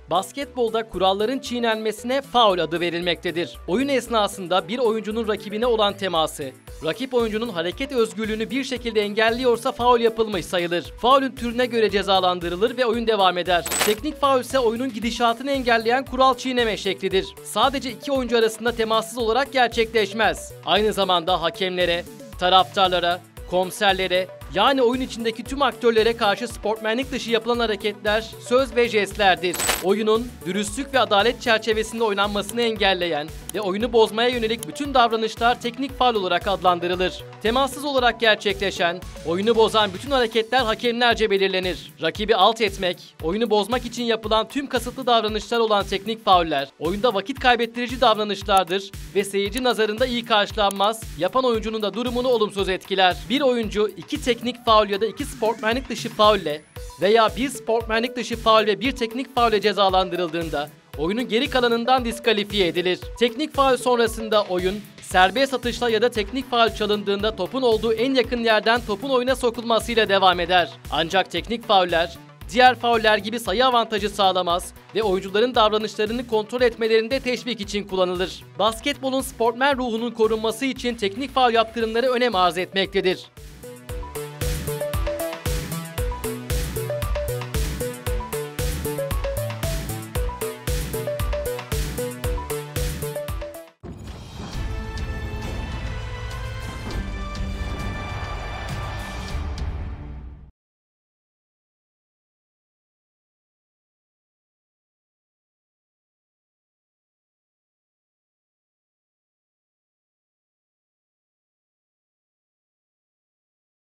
Basketbolda kuralların çiğnenmesine faul adı verilmektedir. Oyun esnasında bir oyuncunun rakibine olan teması, rakip oyuncunun hareket özgürlüğünü bir şekilde engelliyorsa faul yapılmış sayılır. Faulün türüne göre cezalandırılır ve oyun devam eder. Teknik faul ise oyunun gidişatını engelleyen kural çiğneme şeklidir. Sadece iki oyuncu arasında temassız olarak gerçekleşmez. Aynı zamanda hakemlere, taraftarlara, komiserlere, yani oyun içindeki tüm aktörlere karşı sportmenlik dışı yapılan hareketler, söz ve jestlerdir. Oyunun dürüstlük ve adalet çerçevesinde oynanmasını engelleyen ve oyunu bozmaya yönelik bütün davranışlar teknik faul olarak adlandırılır. Temassız olarak gerçekleşen, oyunu bozan bütün hareketler hakemlerce belirlenir. Rakibi alt etmek, oyunu bozmak için yapılan tüm kasıtlı davranışlar olan teknik fauller, oyunda vakit kaybettirici davranışlardır ve seyirci nazarında iyi karşılanmaz, yapan oyuncunun da durumunu olumsuz etkiler. Bir oyuncu iki teknik faul ya da iki sportmenlik dışı faulle veya bir sportmenlik dışı faul ve bir teknik faulle cezalandırıldığında oyunun geri kalanından diskalifiye edilir. Teknik faul sonrasında oyun serbest atışla ya da teknik faul çalındığında topun olduğu en yakın yerden topun oyuna sokulmasıyla devam eder. Ancak teknik fauller diğer fauller gibi sayı avantajı sağlamaz ve oyuncuların davranışlarını kontrol etmelerinde teşvik için kullanılır. Basketbolun sportmen ruhunun korunması için teknik faul yaptırımları önem arz etmektedir.